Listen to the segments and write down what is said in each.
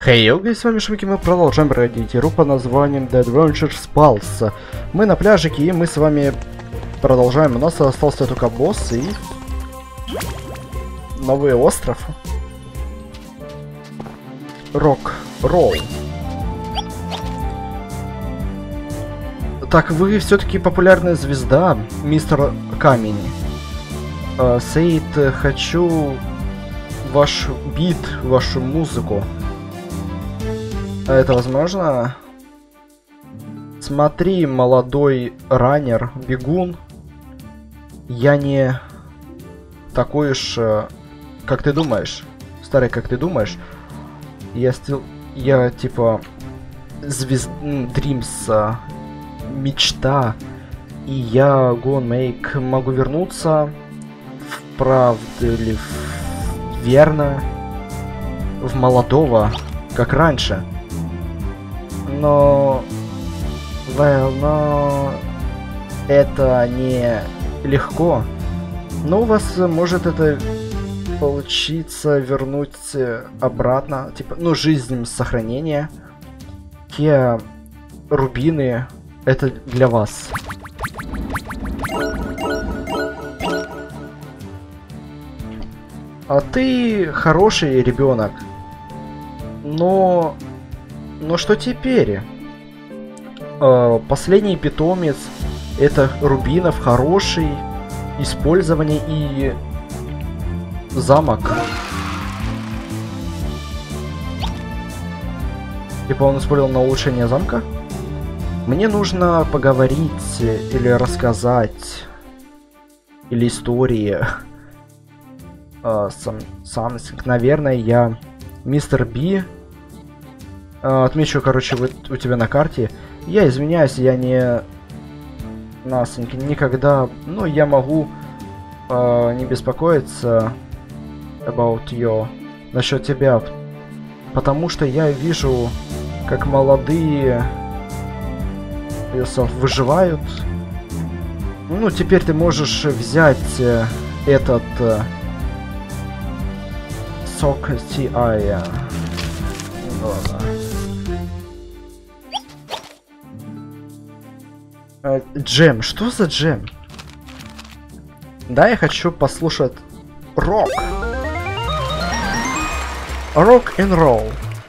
Хей, йоу, с вами Шмики, мы продолжаем проходить игру под названием The Adventures Pulse. Мы на пляжике, и мы с вами продолжаем. У нас остался только босс и новый остров. Рок-ролл. Так, вы все-таки популярная звезда, мистер Камень. Сейд, хочу ваш бит, вашу музыку. Это возможно? Смотри, молодой раннер, бегун. Я не такой уж, как ты думаешь. Старый, как ты думаешь. Я типа Dreams, мечта. И я make могу вернуться вправду или верно в молодого, как раньше. Но это не легко. Но у вас может это получиться вернуть обратно, типа, ну, жизнь сохранения. Те рубины, это для вас. А ты хороший ребенок. Но что теперь? Последний питомец это рубинов, хороший, использование и замок. Типа он использовал на улучшение замка? Мне нужно поговорить или рассказать, или истории. Наверное, я мистер Би. Отмечу, короче, у тебя на карте. Я извиняюсь, я не насеньки никогда. Ну, я могу не беспокоиться about you насчет тебя, потому что я вижу, как молодые выживают. Ну, теперь ты можешь взять этот сок TI. Ладно. Джем, что за джем? Да, я хочу послушать рок. Рок-н-ролл.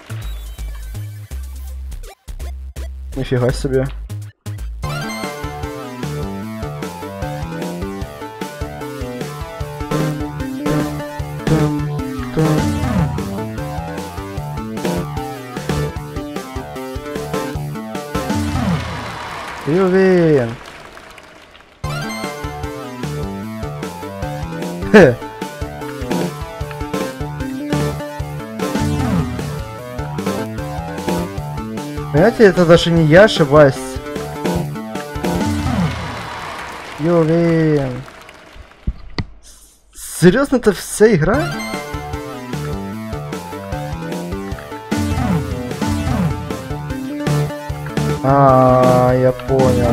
Нифига себе. Ювин. Хе. Понимаете, это даже не я ошибаюсь. Ювин. Серьезно, это вся игра? Я понял.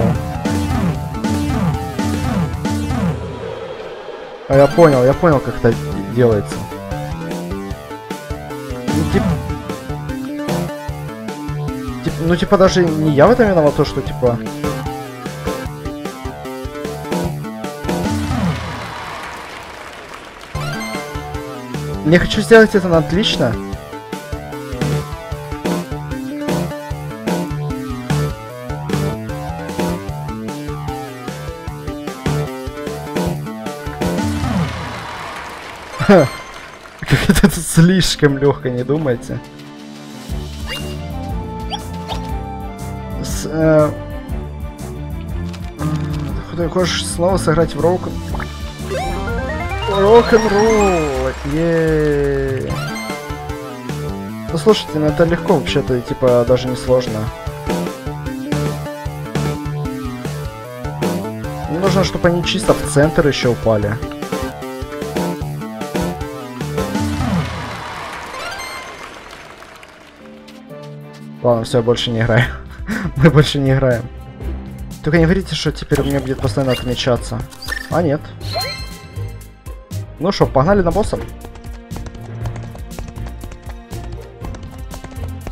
Я понял, как это делается. Ну, типа, даже не я в этом виноват, то, что, типа... Не хочу сделать это на отлично. Как это слишком легко, не думаете? Ты хочешь снова сыграть в рок-н-ролл? Ну слушайте, ну это легко вообще-то, типа даже не сложно. Нужно, чтобы они чисто в центр еще упали. Ладно, все, больше не играем. Мы больше не играем. Только не говорите, что теперь у меня будет постоянно отмечаться. А нет. Ну что, погнали на босса.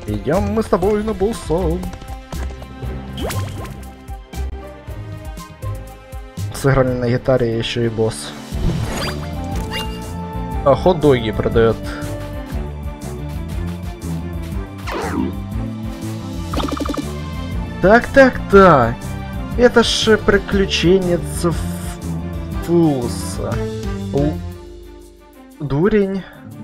Идем мы с тобой на босса. Сыграли на гитаре еще и босс. А хот-доги продает. Так. Это ж приключенец Фулса. Дурень.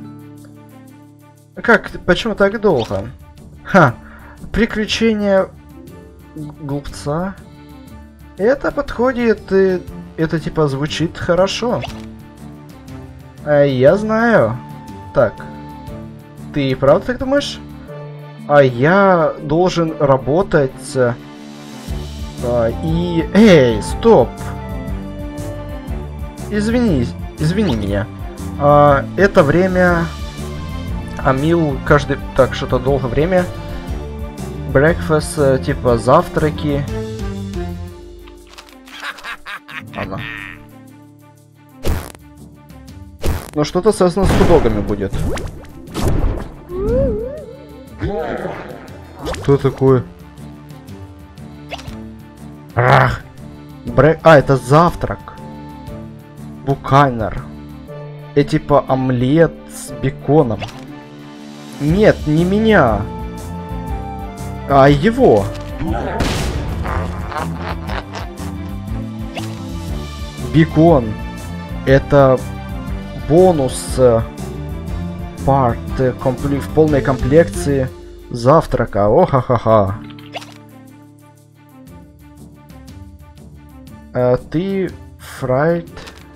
Как? Почему так долго? Ха. Приключения глупца. Это подходит, и это типа звучит хорошо. Я знаю. Так. Ты правда так думаешь? А я должен работать... и... Эй, стоп! Извини меня. Это время... Амил каждый... Так, что-то долго время. Breakfast, типа завтраки. Ладно. Ну что-то связано с худогами будет. Что такое? Ах! Это завтрак. Букайнер. Это типа омлет с беконом. Нет, не меня. А его. Бекон. Это бонус парт в полной комплекции завтрака. О-ха-ха-ха. Ты фрайд.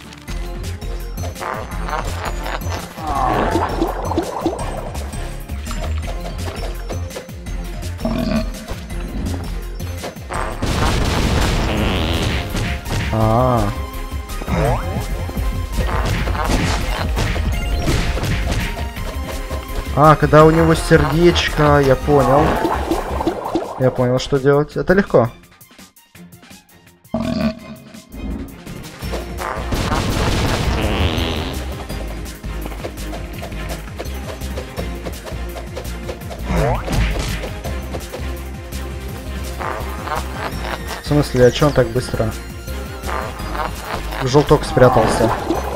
Когда у него сердечко, я понял. Я понял, что делать. Это легко. В смысле, а чё он так быстро? Желток спрятался.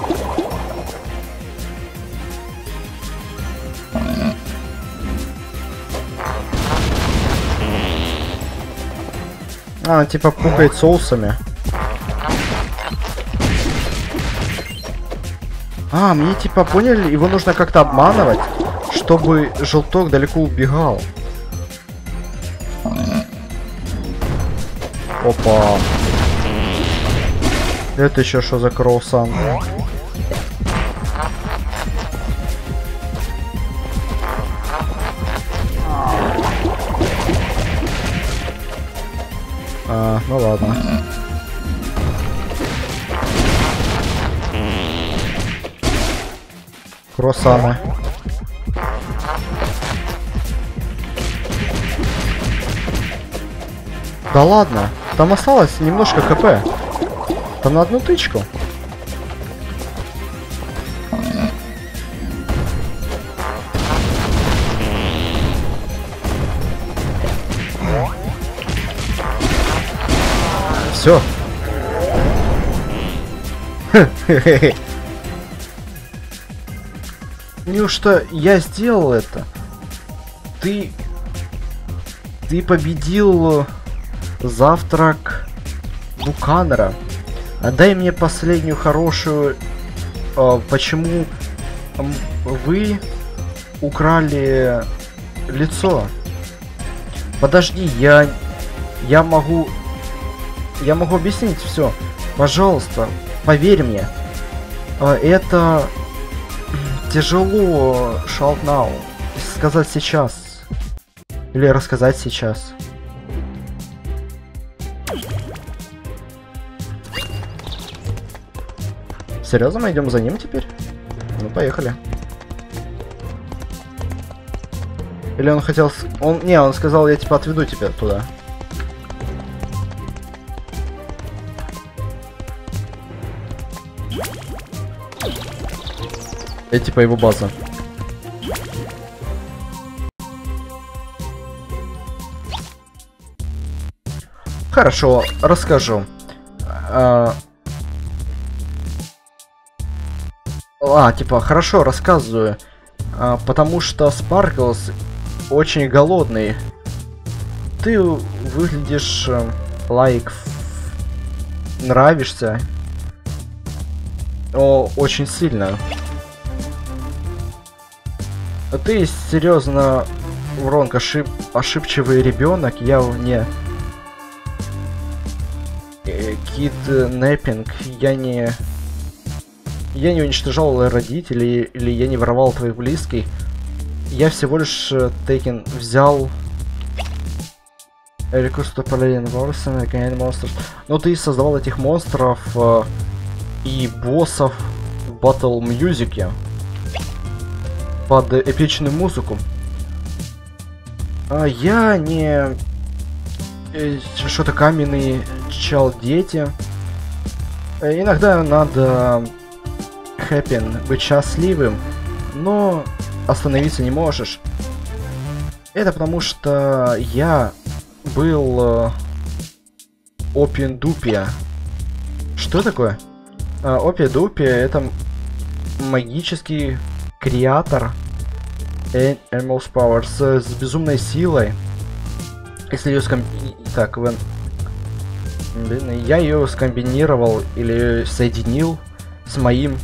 Типа пукает соусами. Мне типа поняли, его нужно как-то обманывать, чтобы желток далеко убегал. Опа. Это еще что за кроусан? Ну ладно. Круассаны. Да ладно, там осталось немножко хп. Там на одну тычку. Все. Неужто я сделал это? Ты победил завтрак Буканера. Отдай мне последнюю хорошую... почему вы украли лицо? Подожди, я могу объяснить все. Пожалуйста, поверь мне. Это тяжело, shout now. Сказать сейчас. Или рассказать сейчас. Серьезно, мы идем за ним теперь? Ну, поехали. Или он хотел... он сказал, я типа отведу тебя туда. Это типа его база. Хорошо, расскажу. Типа, хорошо, рассказываю. Потому что Спарклс очень голодный. Ты выглядишь нравишься. Очень сильно. Ты серьезно, Вронг, ошибчивый ребенок. Я не киднеппинг. Я не уничтожал родителей или я не воровал твоих близких. Я всего лишь взял но ты создавал этих монстров и боссов в Battle Music под эпичную музыку. Я не что-то каменный чел дети. Иногда надо быть счастливым, но остановиться не можешь. Это потому что я был Опи-Дупи. Что такое? Опи-Дупи — это магический креатор Animals Power с безумной силой. Если ее я ее скомбинировал или соединил с моим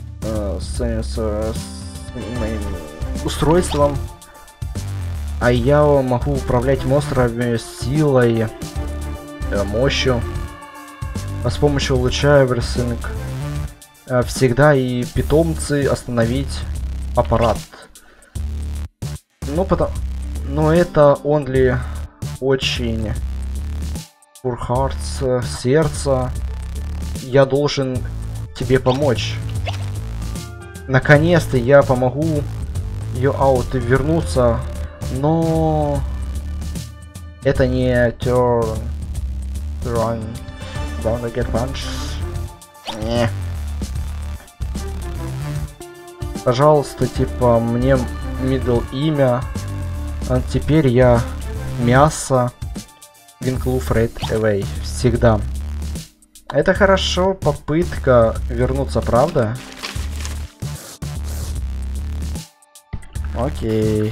моим устройством. А я могу управлять монстрами силой, мощью. С помощью луча Эверсинг всегда и питомцы остановить аппарат. Но это only очень Poor Hearts, сердце. Я должен тебе помочь. Наконец-то я помогу ее вернуться. Но это не turn, run, don't get punch. Не. Пожалуйста, типа, мне middle имя. А теперь я мясо. Винклуф Red Away. Всегда. Это хорошо, попытка вернуться, правда? Окей.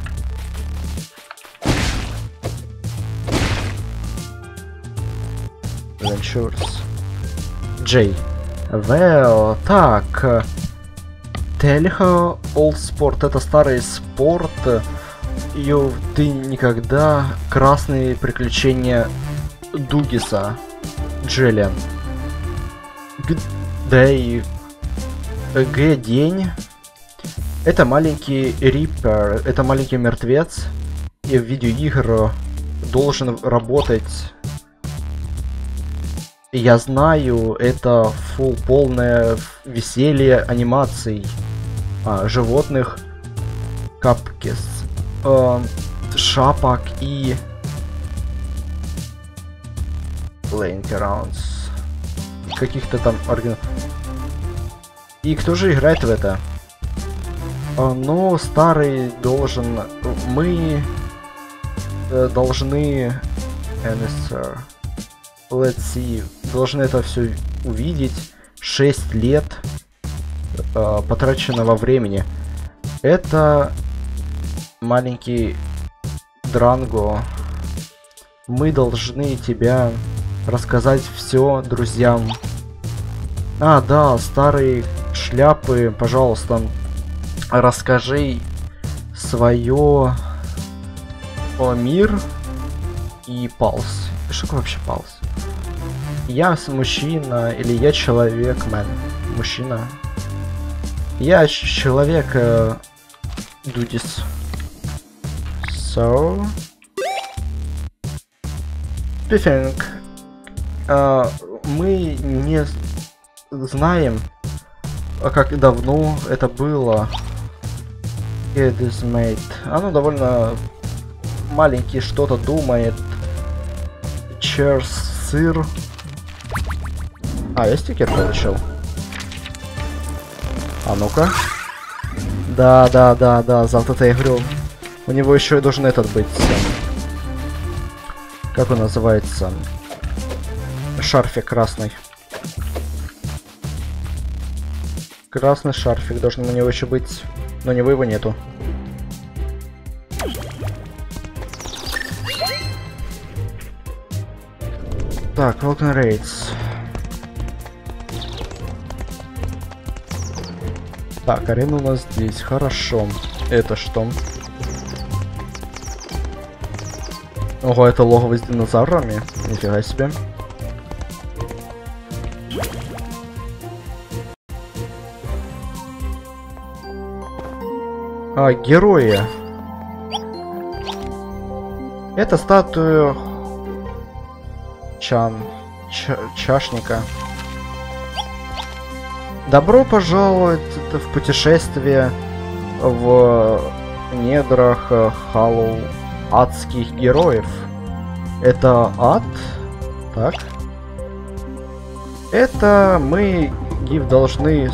Джей. Well, так. Тельха Old Sport. Это старый спорт. Ее ты никогда. Красные приключения Дугиса. Джиллиан. Дэй. День. Это маленький Риппер. Это маленький мертвец. И в видеоигр должен работать. Я знаю, это полное веселье анимаций животных, капкис, шапок и лейнкераунс, каких-то там И кто же играет в это? Но старый должен... Мы должны... Let's see. Должны это все увидеть. 6 лет потраченного времени. Это маленький Дранго. Мы должны тебя рассказать все друзьям. Да, старые шляпы, пожалуйста, расскажи свое мир и палс. Что такое вообще палс? Я мужчина или я человек, мэн? Мужчина. Я человек, Дудис. So... Пифинг. Мы не знаем, как давно это было. It is made. Оно довольно маленький, что-то думает. Черс, сыр. Я стикер получил. Ну-ка. Да, за вот эту игру. У него еще и должен этот быть. Как он называется? шарфик красный. Красный шарфик. Должен у него еще быть. Но у него его нету. Так, Welcome Raids. Так, арена у нас здесь. Хорошо. Это что? Ого, это логово с динозаврами? Нифига себе. Герои. Это статуя чашника. Добро пожаловать в путешествие в недрах Халлоу адских героев. Это ад? Так. Это мы должны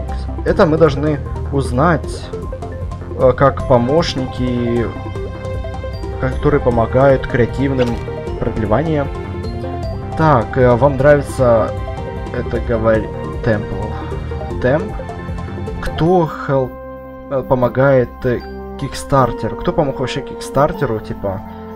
узнать как помощники, которые помогают креативным продлеваниям. Так, вам нравится это говорит темп? Кто помогает Кикстартеру? Кто помог вообще Кикстартеру, типа,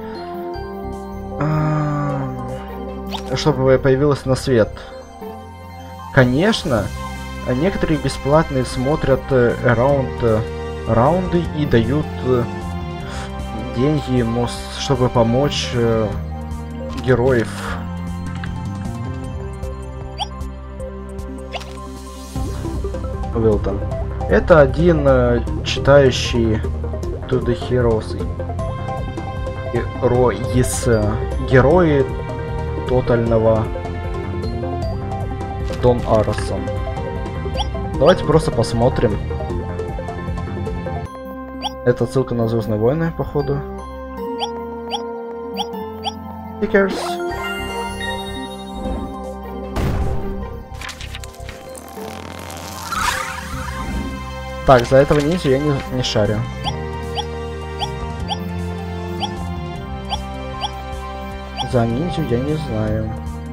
чтобы появилось на свет? Конечно, некоторые бесплатные смотрят раунды и дают деньги, чтобы помочь героев. Уилтон. Это один читающий To the Heroes герои тотального Дон Арасон. Давайте просто посмотрим. Это ссылка на Звездные войны, походу. Stickers. Так, за этого ниндзю я не шарю. За ниндзю я не знаю.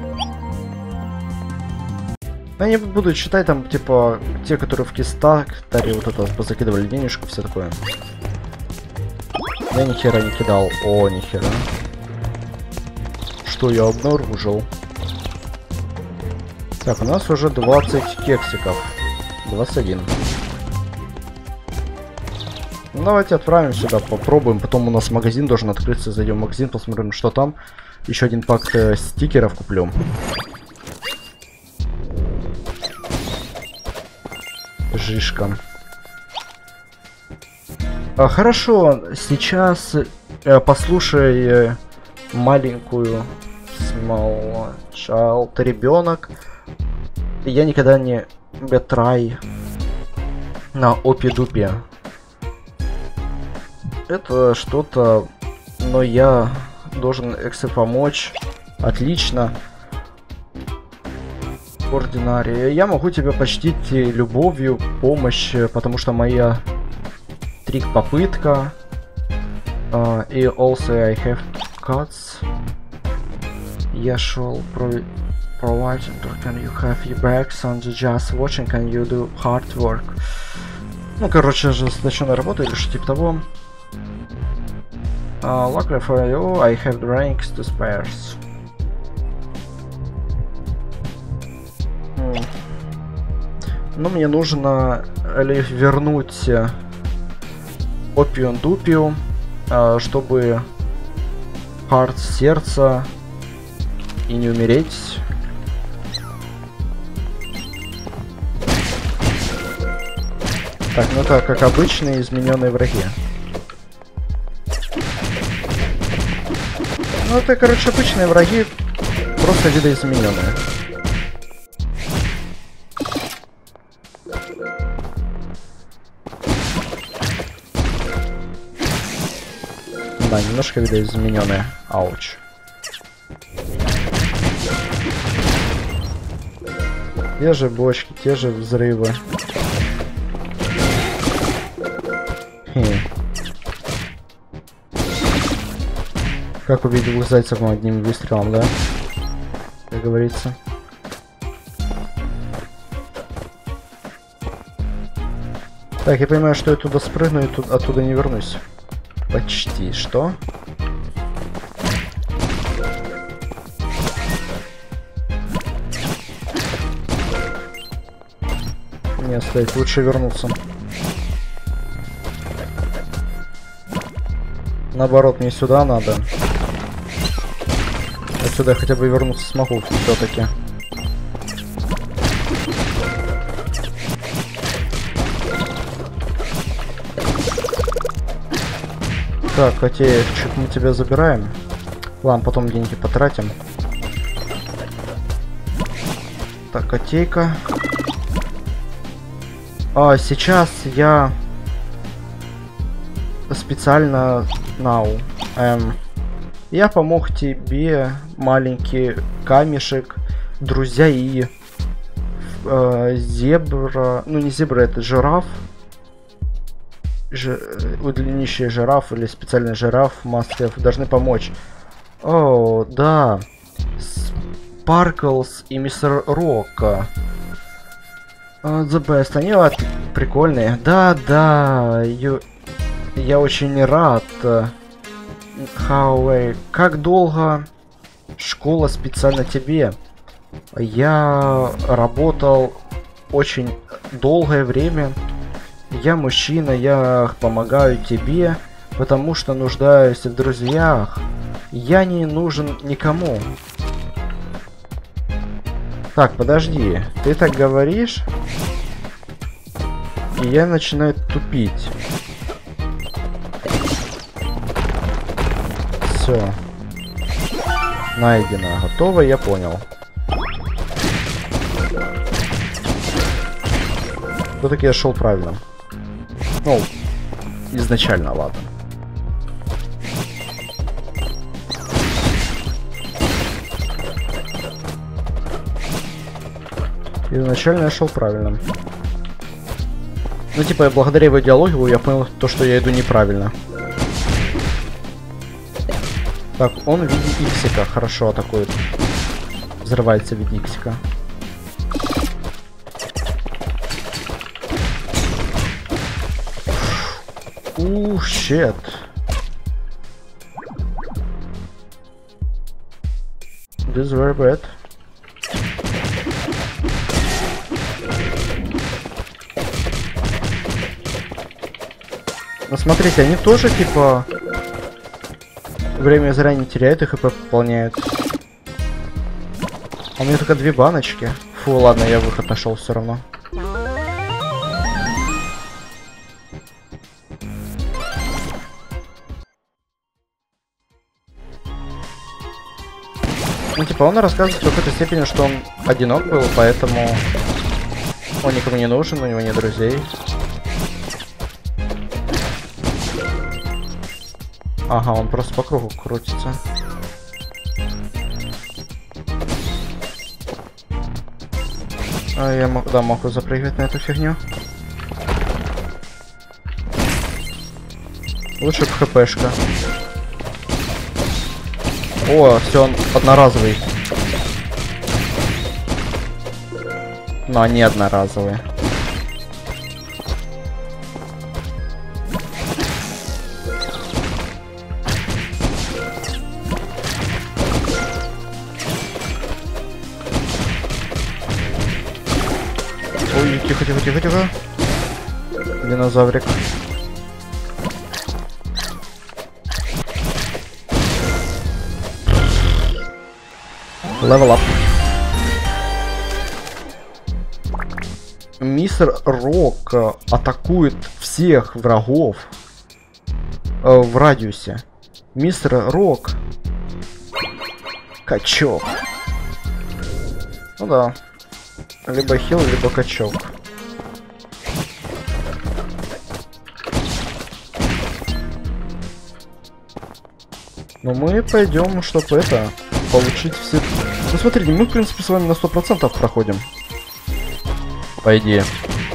Я не буду читать там, типа, те, которые в Кикстартере вот это позакидывали денежку, все такое. Я ни хера не кидал. О, ни хера. Что я обнаружил? Так, у нас уже 20 кексиков. 21. Ну, давайте отправим сюда, попробуем. Потом у нас магазин должен открыться. Зайдем в магазин, посмотрим, что там. Еще один пак стикеров куплю. Жишка. Хорошо, сейчас послушай маленькую Small Child, ребенок. Я никогда не бетрай на опи-дупе. Это что-то, но я должен Эксе помочь. Отлично. Ординария. Я могу тебя почтить любовью, помощь, потому что моя трик-попытка. И also I have cuts. Я шел provide, can you have your backs on just watching, can you do hard work? Ну, короче, ожесточенная работа или что типа того. Luckily for you, I have the ranks to spares. Ну, мне нужно вернуть Опиум Дупиум, чтобы Хард сердца и не умереть. Так, ну это как обычные измененные враги. Ну это, короче, обычные враги, просто видоизмененные. Да, немножко видоизмененные. Ауч. Те же бочки, те же взрывы. Как убить двух зайцев одним выстрелом, да? Как говорится. Так, я понимаю, что я туда спрыгну и оттуда не вернусь. Почти. Что? Не оставить, лучше вернуться. Наоборот, мне сюда надо. Отсюда я хотя бы вернуться смогу все-таки. Так, котеечек, мы тебя забираем. Ладно, потом деньги потратим. Так, котейка. Сейчас я специально я помог тебе, маленький камешек, друзья, и зебра, ну не зебра, это жираф, удлинищий жираф или специальный жираф Мастеров должны помочь. О, да, Sparkles и Мистер Рок. The best, они прикольные. Да, я очень рад. Хауэй, как долго школа специально тебе? Я работал очень долгое время. Я мужчина, я помогаю тебе, потому что нуждаюсь в друзьях. Я не нужен никому. Так, подожди, ты так говоришь? И я начинаю тупить. Все. Найдено. Готово, я понял. Все-таки я шел правильно. Ну, изначально, ладно. Изначально я шел правильно. Ну, типа, благодаря его диалогу я понял то, что я иду неправильно. Так, он в виде иксика хорошо атакует. Взрывается в виде иксика. Щет. This is very bad. Ну, смотрите, они тоже, типа, время зря не теряют, их и пополняют. А у меня только 2 баночки. Фу, ладно, я выход нашел все равно. Ну, типа, он рассказывает в какой-то степени, что он одинок был, поэтому он никому не нужен, у него нет друзей. Ага, он просто по кругу крутится. Я могу запрыгивать на эту фигню. Лучше хпшка. О, все, он одноразовый. Но они одноразовые. Ой, тихо, тихо, тихо, тихо. Динозаврик. Level up. Мистер Рок атакует всех врагов в радиусе. Мистер Рок. Качок. Ну да. Либо хил, либо качок. Но мы пойдем, чтобы это получить все. Ну смотрите, мы в принципе с вами на 100% проходим. По идее.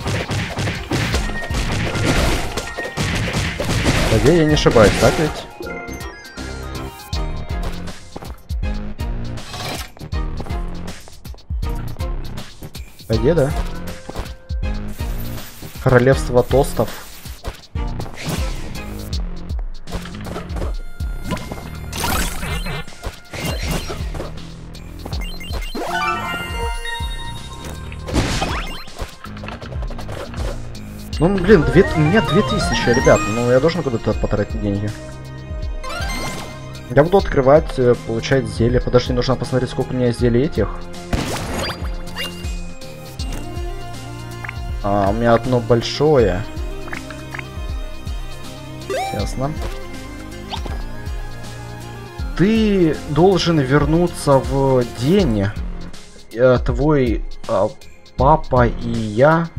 По идее, я не ошибаюсь, так ведь? По идее, да. Королевство тостов. Ну, блин, у меня 2000, ребят. Ну, я должен куда-то потратить деньги. Я буду открывать, получать зелье. Подожди, нужно посмотреть, сколько у меня зелий этих. У меня одно большое. Ясно. Ты должен вернуться в день. Твой папа и я.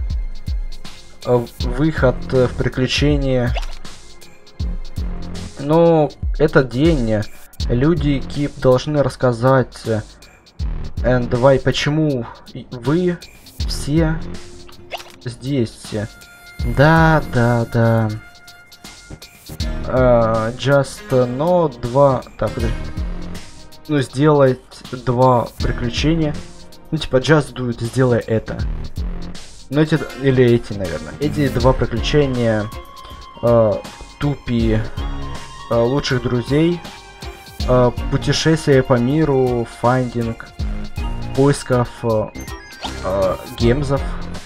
Выход в приключение. Но этот день люди Кип должны рассказать. Давай, почему вы все здесь? Да. Just, но два. Так, подожди. Ну, сделать два приключения. Ну, типа, just do it, сделай это. Ну, эти, или эти, наверное. Эти два приключения Тупи лучших друзей, путешествие по миру, файндинг, поисков гемзов.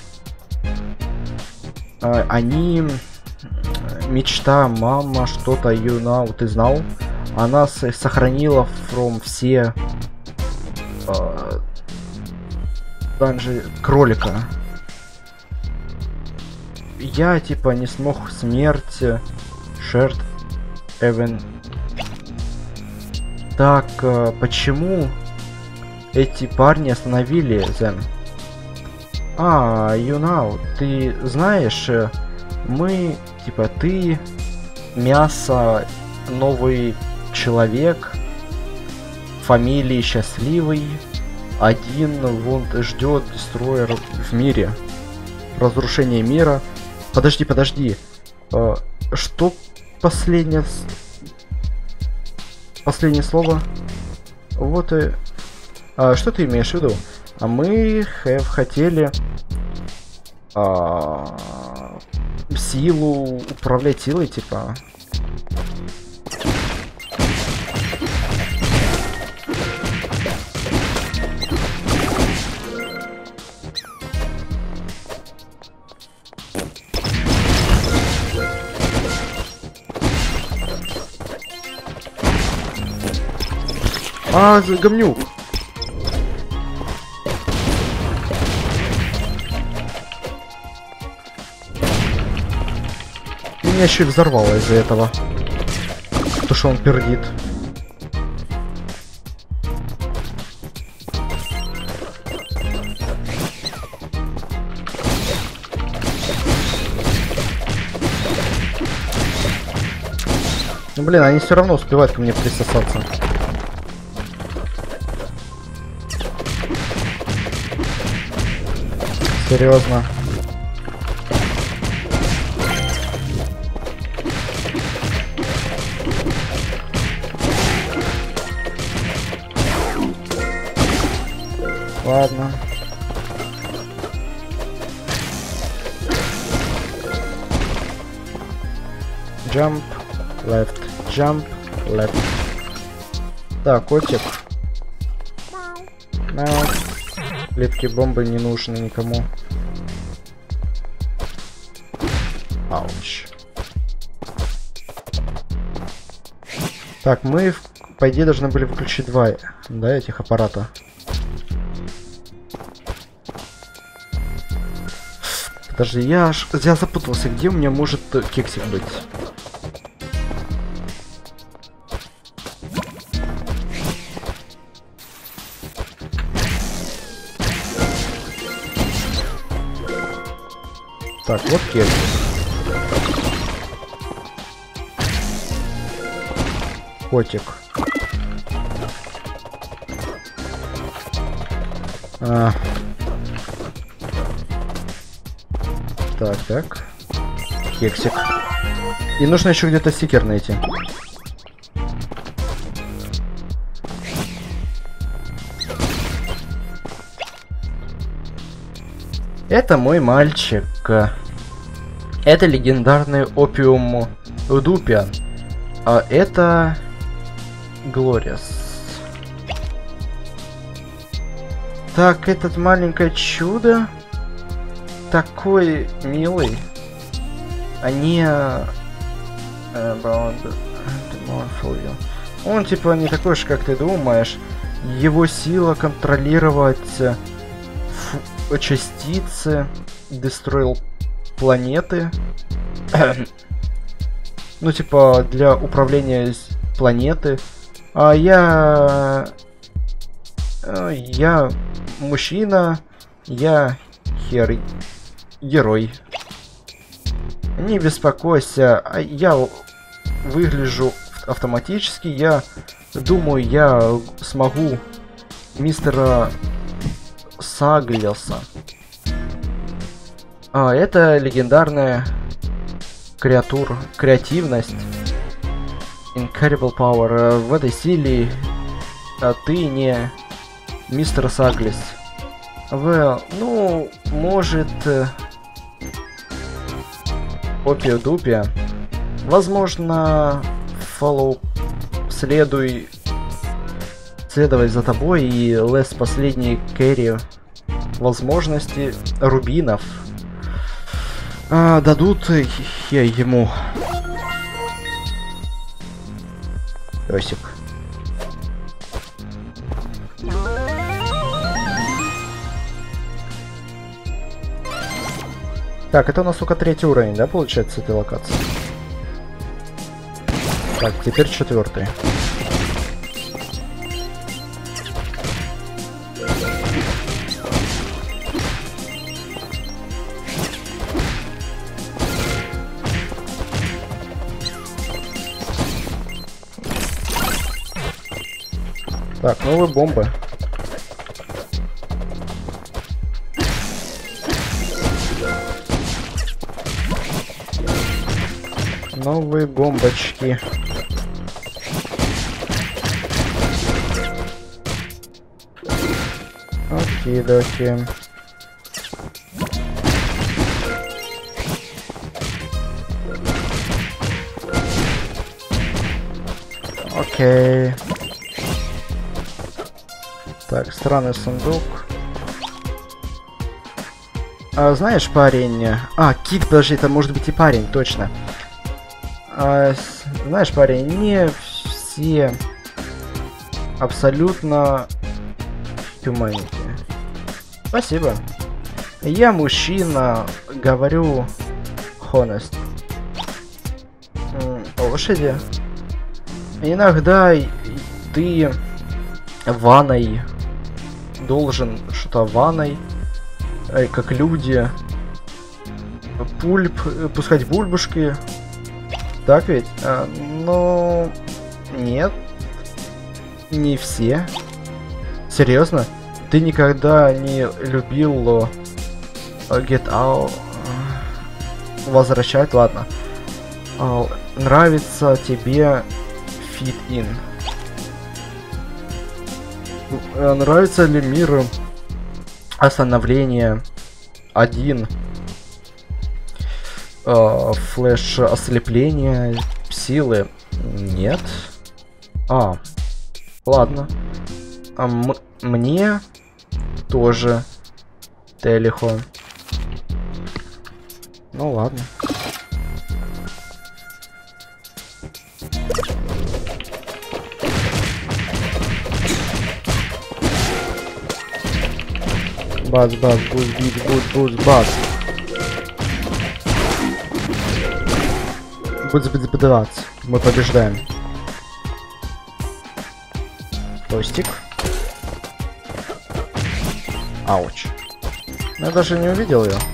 Они мечта, мама, что-то, you know, ты знал. Она сохранила from все данжи кролика. Я типа не смог смерть shared event. Так, почему эти парни остановили them? You know, ты знаешь, мы, типа, ты, мясо, новый человек, фамилии счастливый, один вон ждет дестройер в мире, разрушение мира. Подожди, что последнее слово? Вот и... что ты имеешь в виду? Мы хотели силу, управлять силой, типа. Говнюк. Меня еще взорвало из-за этого. То, что он пердит. Ну блин, они все равно успевают ко мне присосаться. Серьезно. Ладно. Jump left, jump left. Так, котик. Мяу. Клетки бомбы не нужны никому. Ауч. Так, мы, по идее, должны были выключить два, да, этих аппарата. Подожди, я запутался, где у меня может кексик быть? Так, вот кексик. Котик. Так. Кексик. И нужно еще где-то стикер найти. Это мой мальчик. Это легендарный опиум Дупиан. А это Глориас. Так, этот маленькое чудо такой милый. Они... Он типа не такой же, как ты думаешь. Его сила контролировать частицы, дестроил планеты. Ну типа для управления планеты. А я мужчина, я герой. Не беспокойся, я выгляжу автоматически, я думаю, я смогу мистера Саглиаса. Это легендарная креативность. Incredible Power. В этой силе ты не мистер Саглис. Ну, может... Опио-дупия. Возможно, следовать за тобой и лес последний кэрри возможности рубинов дадут ему. Пёсик. Так, это у нас только 3-й уровень, да, получается, этой локации? Так, теперь 4-й. Так, новые бомбы. Новые бомбочки. Окей-доки. Окей. Так, странный сундук. Знаешь, парень... Кит, подожди, это может быть и парень, точно. Знаешь, парень, не все абсолютно humanity. Спасибо. Я мужчина, говорю honest. Лошади. Иногда ты ванной должен что-то ванной, как люди, пускать бульбушки. Так ведь? Но нет, не все. Серьезно? Ты никогда не любил Get Out? Возвращать? Ладно. Нравится тебе Fit In? Нравится ли мир остановления 1? Флэш ослепление силы? Нет. Ладно. Мне тоже Телехо. Ну ладно. Бац-бац, буз-бит-буз-буз-бац. Буз-бит-бит-бац. Мы побеждаем. Тостик. Ауч. Я даже не увидел ее.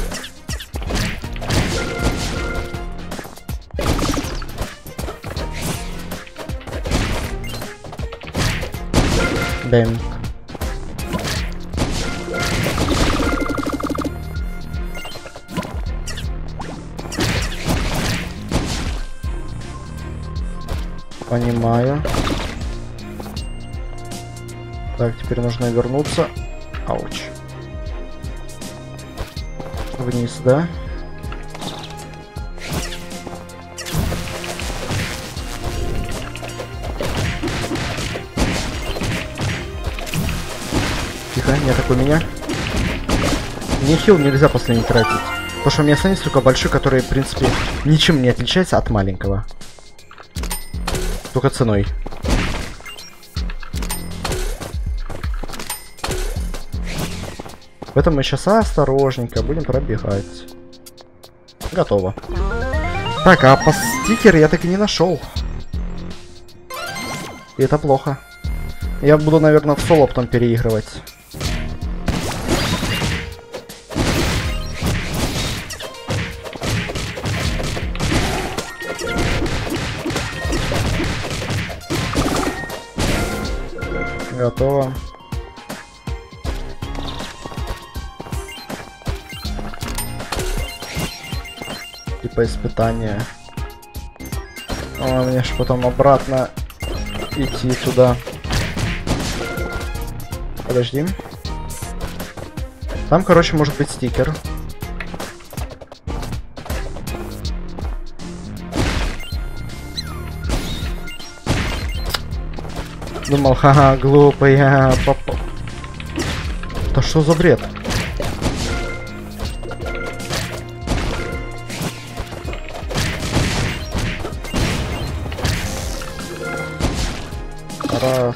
Бэм. Понимаю. Так, теперь нужно вернуться. Ауч. Вниз, да? Тихо, не атакуй меня. Мне хил нельзя последний тратить. Потому что у меня станет только большой, который, в принципе, ничем не отличается от маленького. Только ценой. Поэтому мы сейчас осторожненько будем пробегать. Готово. Так, а по стикеру я так и не нашел. И это плохо. Я буду, наверное, в соло потом переигрывать. Готово. Типа испытания. А мне ж потом обратно идти туда. Подожди. Там, короче, может быть стикер. Думал, ха-ха, глупая папа. Да что за бред? Раз.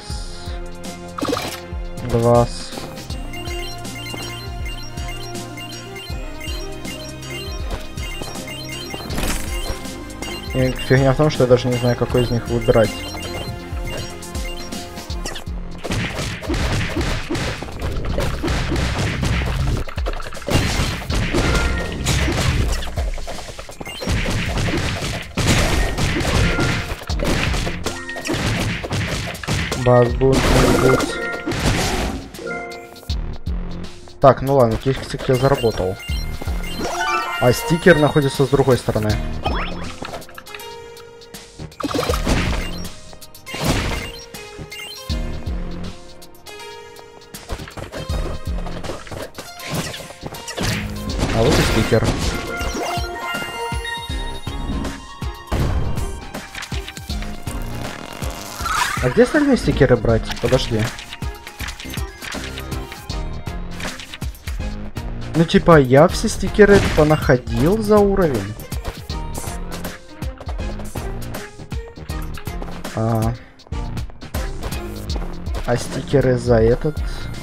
Два. И фигня в том, что я даже не знаю, какой из них выбирать. Базбут, базбут. Так, ну ладно, кексик я заработал. А стикер находится с другой стороны. А вот и стикер. А где остальные стикеры брать? Подожди. Ну типа я все стикеры понаходил за уровень. А стикеры за этот.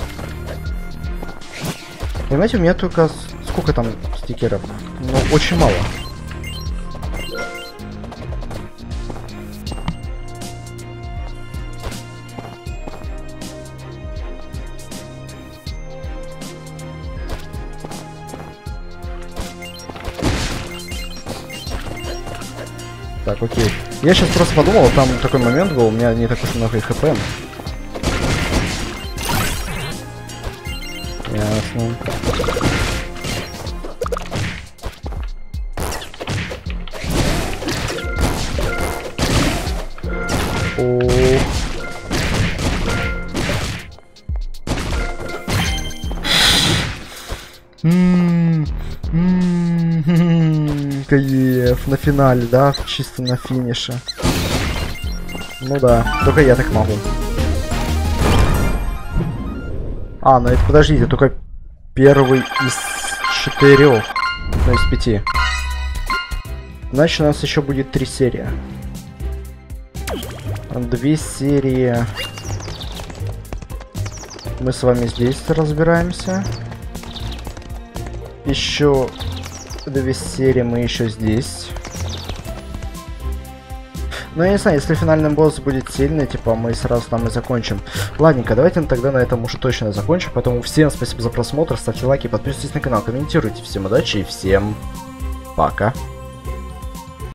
Понимаете, у меня только... Сколько там стикеров? Ну, очень мало. Так, окей. Я сейчас просто подумал, там такой момент был, у меня не так уж много хп. Ясно. Кайф, на финале, да? Чисто на финише. Ну да, только я так могу. А, ну это подождите, только первый из 4, ну из 5. Значит, у нас еще будет 3 серии. 2 серии. Мы с вами здесь разбираемся. Еще 2 серии мы еще здесь. Но я не знаю, если финальный босс будет сильный, типа мы сразу там и закончим. Ладненько, давайте тогда на этом уже точно закончим. Поэтому всем спасибо за просмотр, ставьте лайки, подписывайтесь на канал, комментируйте. Всем удачи и всем пока.